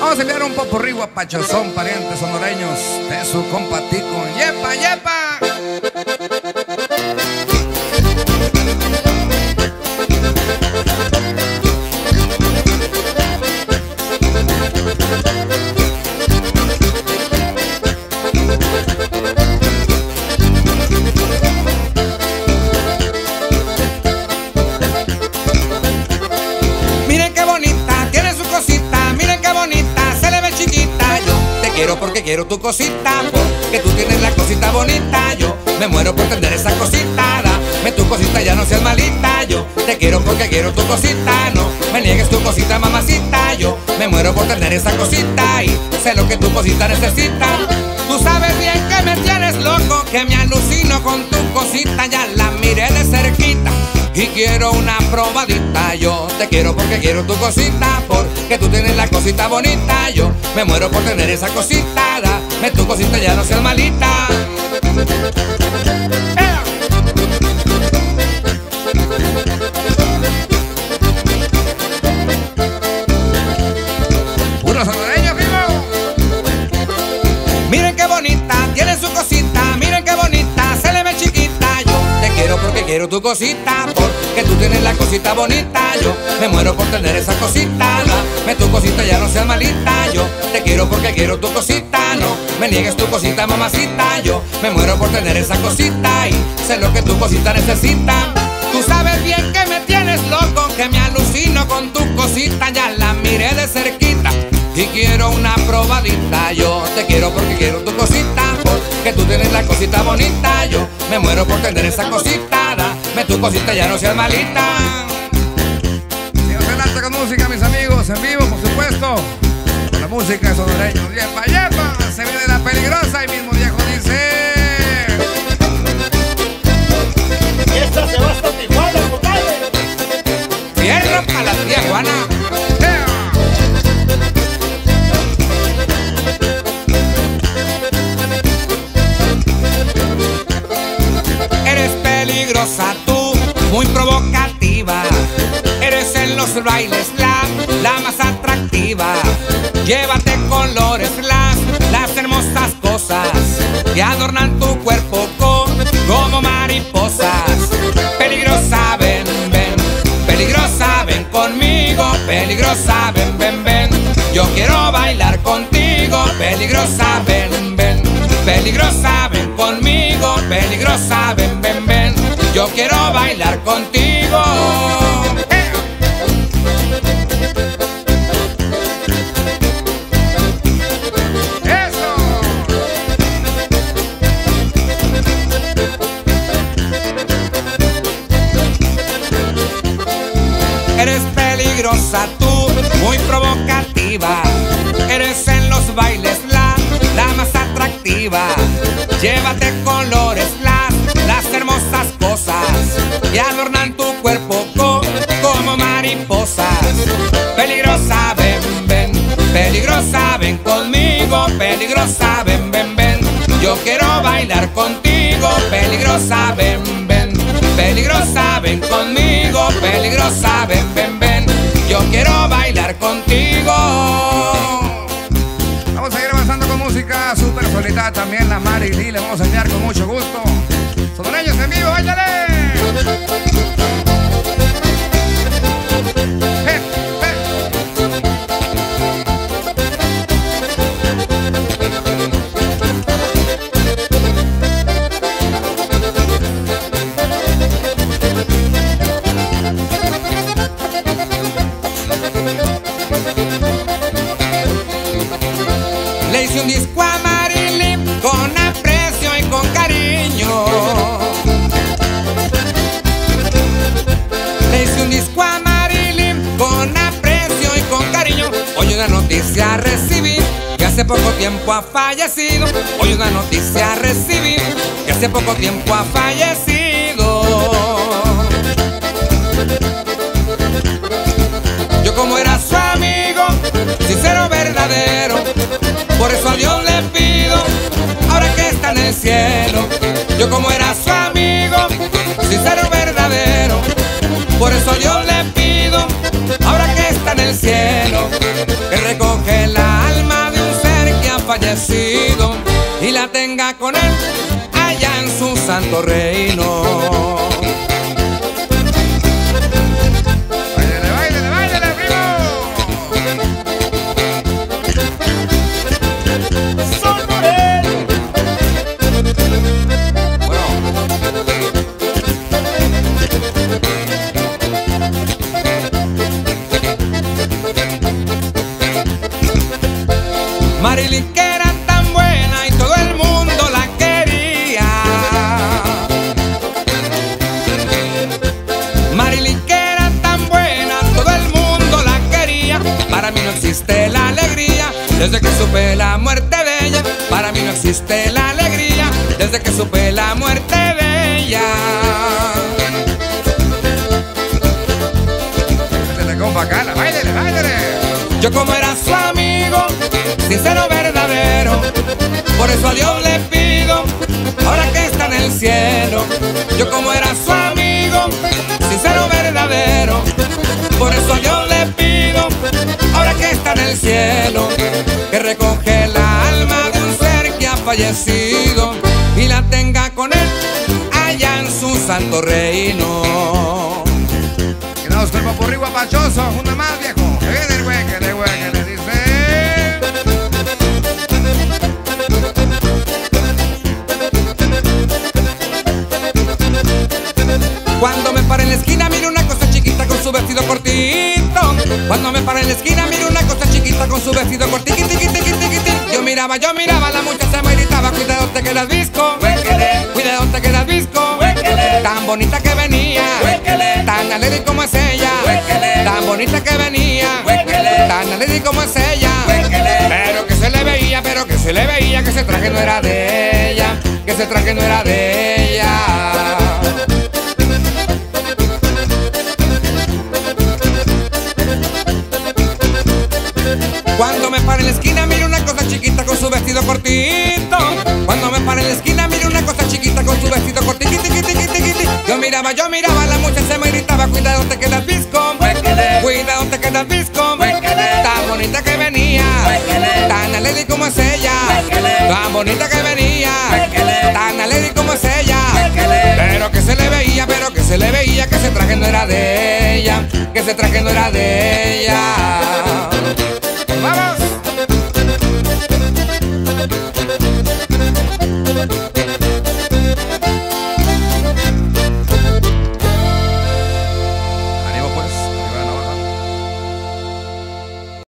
Vamos a enviar un popurrí guapachosón, parientes sonoreños de su compa Tico. ¡Yepa, yepa! Miren qué bonita, tiene su cosita, miren qué bonita, se le ve chiquita. Yo te quiero porque quiero tu cosita, porque tú tienes la cosita bonita. Yo me muero por tener esa cosita, dame tu cosita, ya no seas malita. Yo te quiero porque quiero tu cosita, no me niegues tu cosita, mamacita. Yo me muero por tener esa cosita y sé lo que tu cosita necesita. Tú sabes bien que me tienes loco, que me alucino con tu cosita, ya la miré de cerquita y quiero una probadita. Yo te quiero porque quiero tu cosita, porque tú tienes la cosita bonita. Yo me muero por tener esa cosita, dame tu cosita, ya no seas malita. ¡Puro sonoreño, vivo! Miren qué bonita, tiene su cosita, miren qué bonita, se le ve chiquita. Yo te quiero porque quiero tu cosita, porque tú tienes la cosita bonita. Yo me muero por tener esa cosita, dame tu cosita, ya no seas malita. Yo te quiero porque quiero tu cosita, no me niegues tu cosita, mamacita. Yo me muero por tener esa cosita y sé lo que tu cosita necesita. Tú sabes bien que me tienes loco, que me alucino con tu cosita, ya la miré de cerquita y quiero una probadita. Yo te quiero porque quiero tu cosita, porque tú tienes la cosita bonita. Yo me muero por tener esa cosita, dame tu cosita, ya no seas malita. Sigo adelante con música, mis amigos, en vivo, por supuesto. Con la música de sonoreños. ¡Yepa, yepa! Se viene la peligrosa y mismo viejo dice... Esta se va hasta Tijuana, compadre. Fierro para la tía Juana. Eres peligrosa tú, muy provocativa. Eres en los bailes la más atractiva. Llévate colores, las hermosas cosas que adornan tu cuerpo como mariposas. Peligrosa, ven, ven, peligrosa, ven conmigo. Peligrosa, ven, ven, ven, yo quiero bailar contigo. Peligrosa, ven, ven, peligrosa, ven conmigo. Peligrosa, ven, ven, ven, yo quiero bailar contigo. Eres peligrosa tú, muy provocativa. Eres en los bailes la más atractiva. Llévate colores, las hermosas cosas que adornan tu cuerpo como mariposas. Peligrosa, ven, ven, peligrosa, ven conmigo. Peligrosa, ven, ven, ven, yo quiero bailar contigo. Peligrosa, ven, ven, peligrosa, ven conmigo. Peligrosa, ven, ven, ven, yo quiero bailar contigo. Vamos a ir avanzando con música súper solita. También la Mari Lee le vamos a enviar con mucho gusto. Sonoreños en vivo, ¡váyale! Le hice un disco a Marilyn con aprecio y con cariño. Le hice un disco a Marilyn con aprecio y con cariño. Hoy una noticia recibí que hace poco tiempo ha fallecido. Hoy una noticia recibí que hace poco tiempo ha fallecido. Yo como era su amigo, sincero, verdadero, por eso a Dios le pido, ahora que está en el cielo. Yo como era su amigo, sincero, verdadero, por eso a Dios le pido, ahora que está en el cielo, que recoge la santo reino. Báilele, báilele, báilele, primo. Sonorel. Marily, que era tan buena y todo el mundo la quería. Marily, que era tan buena, todo el mundo la quería. Para mí no existe la alegría desde que supe la muerte de ella. Para mí no existe la alegría desde que supe la muerte de ella. Báilele, compa Cala, báilele, báilele. Yo como era su amigo, sincero, verdadero, por eso a Dios le pido, ahora que está en el cielo. Yo como era su amigo, sincero, verdadero, por eso a Dios le pido, ahora que está en el cielo, que recoge la alma de un ser que ha fallecido y la tenga con él allá en su santo reino. Quedamos con el popurrí guapachoso, una más, viejo. Que viene el hueque, le dice. Cuando me paro en la esquina miro una cosa chiquita con su vestido cortito. Cuando me paro en la esquina miro una cosa chiquita con su vestido cortito. Yo miraba, la muchacha me gritaba, cuidado te quedas visco, cuidado te quedas visco. Tan bonita que venía, tan alegre como es ella, tan bonita que venía, tan alegre como es ella. Pero que se le veía, que ese traje no era de ella, que ese traje no era de ella. Cuando me paro en la esquina miro una cosa chiquita con su vestido cortito. Cuando me paro en la esquina miro una cosa chiquita con su vestido cortito. Yo miraba, la muchacha me gritaba, cuidado te quedas visco, cuidado te quedas visco. Tan bonita que venía, tan alegre como es ella, tan bonita que venía, tan alegre como es ella. Pero que se le veía, que ese traje no era de ella, que ese traje no era de ella.